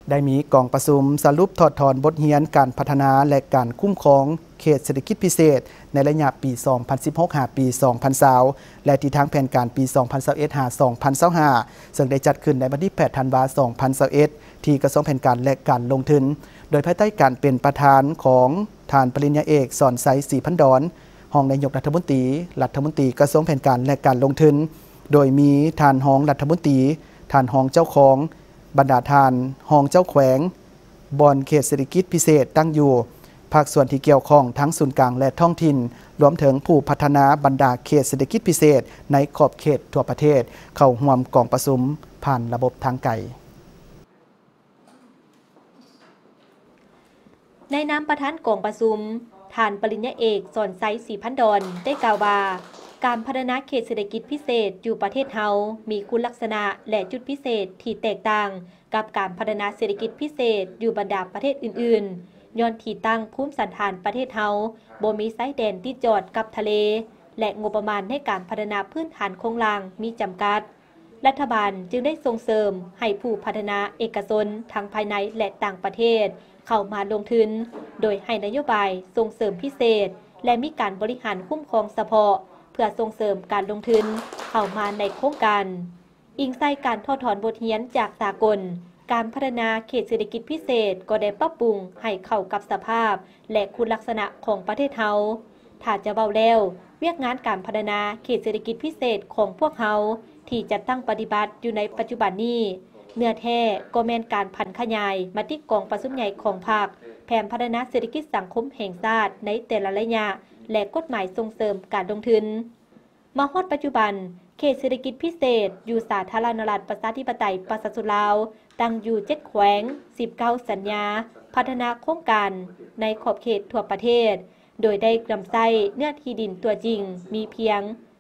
ได้มีกองประชุมสรุปถอดถอนบทเรียนการพัฒนาและการคุ้มครองเขตเศรษฐกิจพิเศษในระยะปี 2016 หาปี 2020 และที่ทางแผนการปี 2021 หา 2025 ซึ่งได้จัดขึ้นในวันที่ 8 ธันวาคม 2021 ที่กระทรวงแผนการและการลงทุนโดยภายใต้การเป็นประธานของท่านปริญญาเอกสอนไส ศรีพันดรรองนายกรัฐมนตรีกระทรวงแผนการและการลงทุนโดยมีท่านรองรัฐมนตรีท่านรองเจ้าของบรรดาท่านรองเจ้าแขวงบอนเขตเศรษฐกิจพิเศษตั้งอยู่ภาคส่วนที่เกี่ยวข้องทั้งศูนย์กลางและท้องถิ่นรวมถึงผู้พัฒนาบรรดาเขตเศรษฐกิจพิเศษในขอบเขตทั่วประเทศเข้าร่วมกองประชุมผ่านระบบทางไกลในนามประธานกองประชุมท่านปริญญาเอกสอนไส ศรีพันดรได้กล่าวว่าการพัฒนาเขตเศรษฐกิจพิเศษอยู่ประเทศเฮามีคุณลักษณะและจุดพิเศษที่แตกต่างกับการพัฒนาเศรษฐกิจพิเศษอยู่บรรดาประเทศอื่นๆย้อนที่ตั้งภูมิสันฐานประเทศเฮาบ่มีชายแดนติดจอดกับทะเลและงบประมาณในการพัฒนาพื้นฐานโครงสร้างมีจำกัดรัฐบาลจึงได้ส่งเสริมให้ผู้พัฒนาเอกชนทั้งภายในและต่างประเทศเข้ามาลงทุนโดยให้นโยบายส่งเสริมพิเศษและมีการบริหารคุ้มครองเฉพาะเพื่อส่งเสริมการลงทุนเข้ามาในโครงการอิงใส่การถอดถอนบทเรียนจากสากลการพัฒนาเขตเศรษฐกิจพิเศษก็ได้ปรับปรุงให้เข้ากับสภาพและคุณลักษณะของประเทศเฮาถ้าจะเบาแล้วเวียกงานการพัฒนาเขตเศรษฐกิจพิเศษของพวกเฮาที่จะตั้งปฏิบัติอยู่ในปัจจุบันนี้เนื้อแท้ก็แม่นการพันขยายมาที่กองประชุมใหญ่ของภาคแผนพัฒนาเศรษฐกิจสังคมแห่งชาติในแต่ละระยะและกฎหมายส่งเสริมการลงทุนมาฮอดปัจจุบันเขตเศรษฐกิจพิเศษอยู่สาธารณรัฐประชาธิปไตยประชาชนลาวตั้งอยู่7แขวง19สัญญาพัฒนาโครงการในขอบเขตทั่วประเทศโดยได้นำใช้เนื้อที่ดินตัวจริงมีเพียง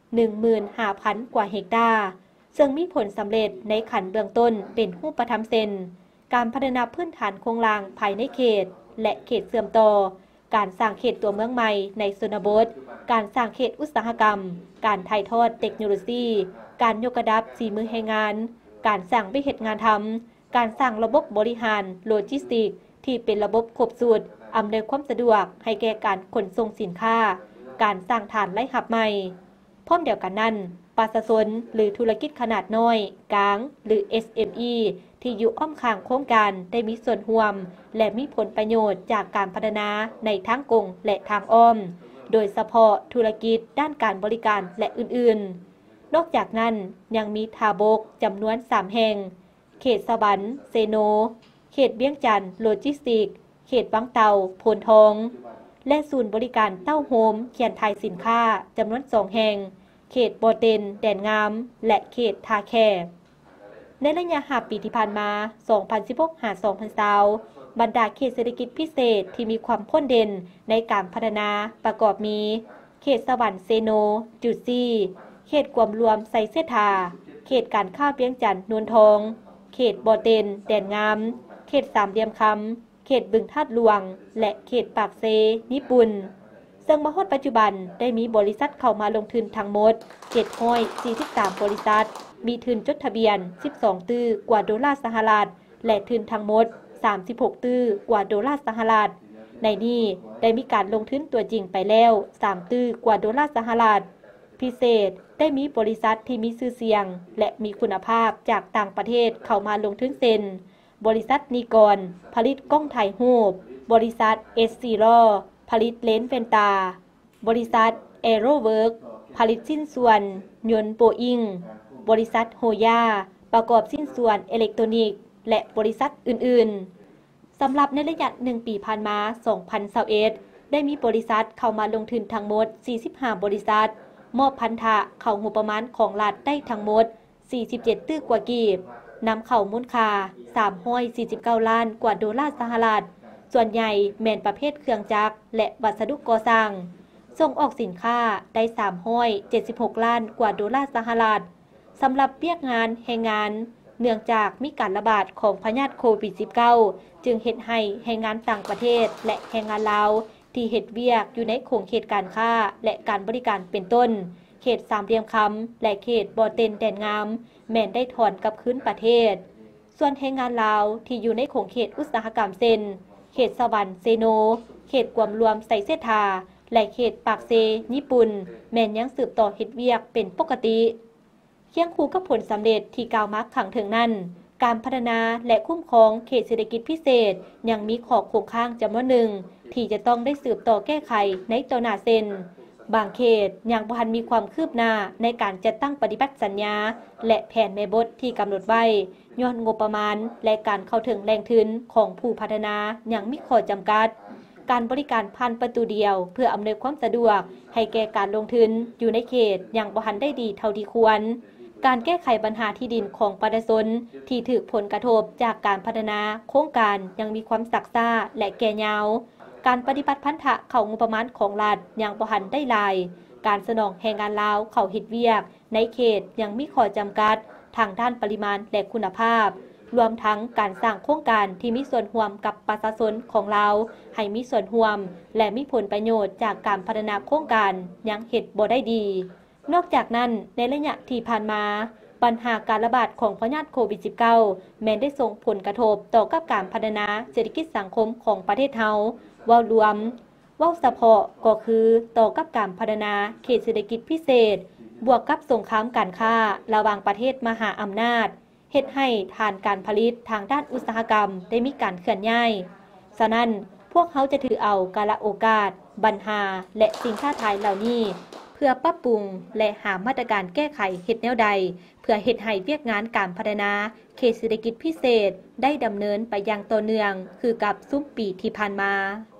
15,000 กว่าเฮกตาร์ซึ่งมีผลสำเร็จในขั้นเบื้องต้นเป็นรูปธรรมเซ็นการพัฒนาพื้นฐานโครงสร้างภายในเขตและเขตเสื่อมต่อการสร้างเขตตัวเมืองใหม่ในชนบทการสร้างเขตอุตสาหกรรมการถ่ายทอดเทคโนโลยีการยกระดับฝีมือแรงงานการสร้างวิเหตุงานทำการสร้างระบบบริหารโลจิสติกที่เป็นระบบครบสูตรอำนวยความสะดวกให้แก่การขนส่งสินค้าการสร้างฐานไร้หับใหม่พร้อมเดียวกันนั้นประชาชนหรือธุรกิจขนาดน้อยกลางหรือ SME ที่อยู่อ้อมข้างโครงการได้มีส่วนร่วมและมีผลประโยชน์จากการพัฒนาในทางตรงและทางอ้อมโดยเฉพาะธุรกิจด้านการบริการและอื่นๆนอกจากนั้นยังมีท่าบกจำนวน3แห่งเขตสวรรค์เซโนเขตเวียงจันทร์โลจิสติกเขตบางเตาโพนทองและศูนย์บริการเต้าโฮมเขียนไทยสินค้าจำนวน2แห่งเขตโบเตนแดนงามและเขตทาแคในระยะ5ปีที่ผ่านมา 2016 หา 2020 บรรดาเขตเศรษฐกิจพิเศษที่มีความโดดเด่นในการพัฒนาประกอบมีเขตสวรรค์เซโนจุดซี่เขตกวมรวมไซเซธาเขตการค้าเวียงจันทน์นวลทองเขตโบเตนแดนงามเขตสามเหลี่ยมคำเขตบึงธาตุหลวงและเขตปากเซญี่ปุ่นซึ่งมาฮอดปัจจุบันได้มีบริษัทเข้ามาลงทุนทั้งหมด743บริษัทมีทุนจดทะเบียน12ตื้อกว่าดอลลาร์สหรัฐและทุนทั้งหมด36ตื้อกว่าดอลลาร์สหรัฐในนี้ได้มีการลงทุนตัวจริงไปแล้ว3ตื้อกว่าดอลลาร์สหรัฐพิเศษได้มีบริษัทที่มีชื่อเสียงและมีคุณภาพจากต่างประเทศเข้ามาลงทุนเซ็นบริษัทนิกรผลิตกล้องถ่ายรูปบริษัทเอสซีรอผลิตเลนส์แว่นตาบริษัทแอโรเวิร์กผลิตชิ้นส่วนยนต์โบอิงบริษัทโฮย่าประกอบชิ้นส่วนอิเล็กทรอนิกส์และบริษัทอื่นๆสำหรับในระยะ1ปีผ่านมา 2021 ได้มีบริษัทเข้ามาลงทุนทั้งหมด45บริษัทมอบพันธะเข้างบประมาณของรัฐได้ทั้งหมด47ตื้อกว่ากีบนำเข้ามูลค่า349ล้านกว่าดอลลาร์สหรัฐส่วนใหญ่แม่นประเภทเครื่องจักรและวัสดุก่อสร้างส่งออกสินค้าได้376ล้านกว่าดอลลาร์สหรัฐสำหรับเวียกงานแรงงานเนื่องจากมีการระบาดของพยาธิโควิด -19 จึงเฮ็ดให้แรงงานต่างประเทศและแรงงานลาวที่เฮ็ดเวียกอยู่ในโครงเขตการค้าและการบริการเป็นต้นเขตสามเหลี่ยมคำและเขตบ่อเต็นแดนงามแม่นได้ถอนกลับคืนประเทศส่วนแรงงานลาวที่อยู่ในโขงเขตอุตสาหกรรมเซนเขตสวรรค์เซโนเขตกวมรวมไซเซธาและเขตปากเซญี่ปุ่นแม่นยังสืบต่อเฮ็ดเวียกเป็นปกติเคียงคู่กับผลสำเร็จที่กล่าวมาข้างถึงนั้นการพัฒนาและคุ้มครองเขตเศรษฐกิจพิเศษยังมีข้อคงค้างจำนวนหนึ่งที่จะต้องได้สืบต่อแก้ไขในต่อหน้าเซนบางเขตยังบ่ทันมีความคืบหน้าในการจัดตั้งปฏิบัติสัญญาและแผนแม่บทที่กำหนดไว้ย้อนงบประมาณและการเข้าถึงแหล่งทุนของผู้พัฒนายังมีข้อจำกัดการบริการผ่านประตูเดียวเพื่ออำนวยความสะดวกให้แก่การลงทุนอยู่ในเขตยังบ่ทันได้ดีเท่าที่ควรการแก้ไขปัญหาที่ดินของประชาชนที่ถูกผลกระทบจากการพัฒนาโครงการยังมีความซักซ้าและแก่ยาวการปฏิบัติพันธะเข้างบประมาณของรัฐยังบ่ทันได้หลายการสนองแรงงานลาวเข้าเฮ็ดเวียกในเขตยังมีข้อจำกัดทางด้านปริมาณและคุณภาพรวมทั้งการสร้างโครงการที่มีส่วนร่วมกับประชาชนของเราให้มีส่วนร่วมและมีผลประโยชน์จากการพัฒนาโครงการยังเฮ็ดบ่ได้ดีนอกจากนั้นในระยะที่ผ่านมาปัญหาการระบาดของพยาธิโควิด -19 แม้ได้ส่งผลกระทบต่อกับการพัฒนาเศรษฐกิจสังคมของประเทศเฮาเว้ารวมเว้าเฉพาะก็คือต่อกับการพัฒนาเขตเศรษฐกิจพิเศษบวกกับสงครามการค้าระหว่างประเทศมหาอำนาจเฮ็ดให้ฐานการผลิตทางด้านอุตสาหกรรมได้มีการเคลื่อนย้ายฉะนั้นพวกเขาจะถือเอากาลโอกาสปัญหาและสิ่งท้าทายเหล่านี้เพื่อปรับปรุงและหามาตรการแก้ไขเฮ็ดแนวใดเพื่อเฮ็ดให้เวียกงานการพัฒนาเขตเศรษฐกิจพิเศษได้ดำเนินไปอย่างต่อเนื่องคือกับซุ้มปีที่ผ่านมา